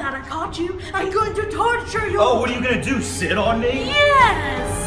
that I caught you, I'm going to torture you. Oh, what are you gonna do, sit on me? Yes!